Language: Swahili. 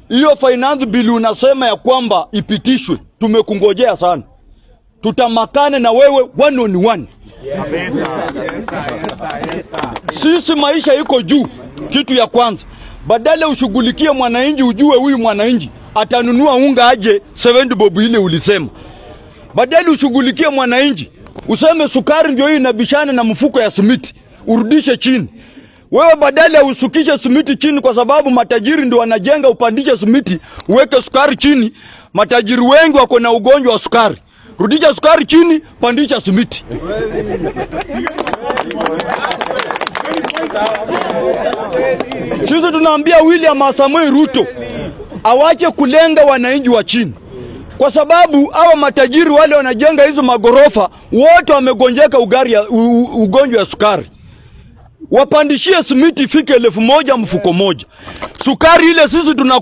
hiyo finance bill unasema ya kwamba ipitishwe, tumekungojea sana. Tutamakane na wewe one on one. Sisi maisha iko juu, kitu ya kwanza. Badala ushughulikie mwananchi, ujue huyu mwananchi atanunua unga aje 70 bob ile ulisema. Badala ushughulikie mwananchi, useme sukari ndio hii inabishana na mfuko ya simiti, urudishe chini. Wewe badala usukishe simiti chini kwa sababu matajiri ndio wanajenga, upandishe simiti, uweke sukari chini. Matajiri wengi wako na ugonjwa wa sukari. Rudisha sukari chini, pandisha simiti. Sisi tunaambia William Samoei Ruto awache kulenga wananchi wa chini. Kwa sababu hawa matajiri wale wanajenga hizo magorofa wote wamegonjeka ugonjwa wa sukari. Wapandishie simiti ifike 1000 mfuko moja. Sukari ile sisi